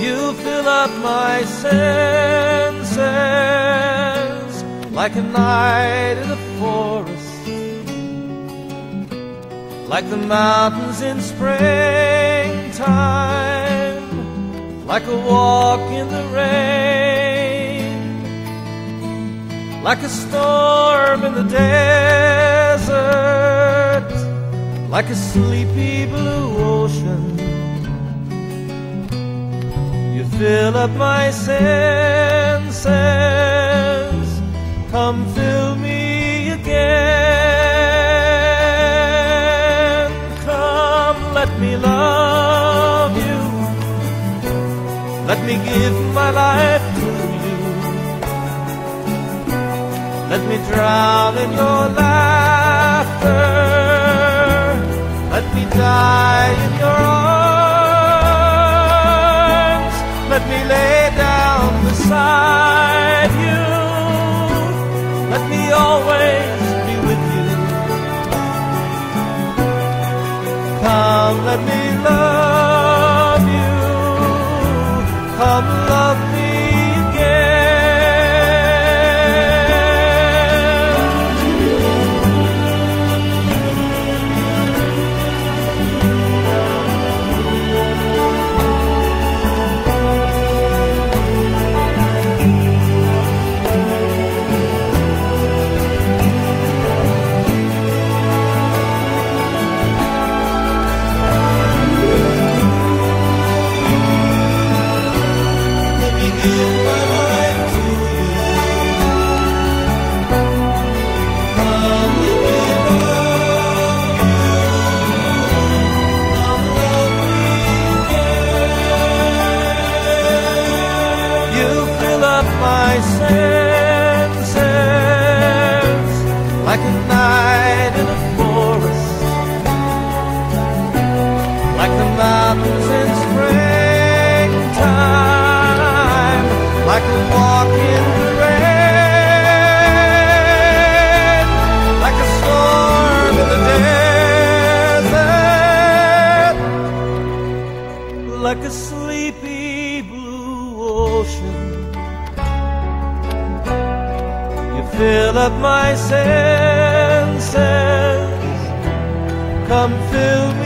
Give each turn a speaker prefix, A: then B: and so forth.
A: You fill up my senses like a night in the forest, like the mountains in springtime, like a walk in the rain, like a storm in the desert, like a sleepy blue ocean. You fill up my senses, come fill me again. Come, let me love you, let me give my life to you, let me drown in your laughter, let me die in your arms, let me lay down beside you, let me always be with you. Come, let me love you, come love me again. My senses like a night in a forest, like the mountains in springtime, like a walk in the rain, like a storm in the desert, like a sleepy blue ocean. Fill up my senses, come fill me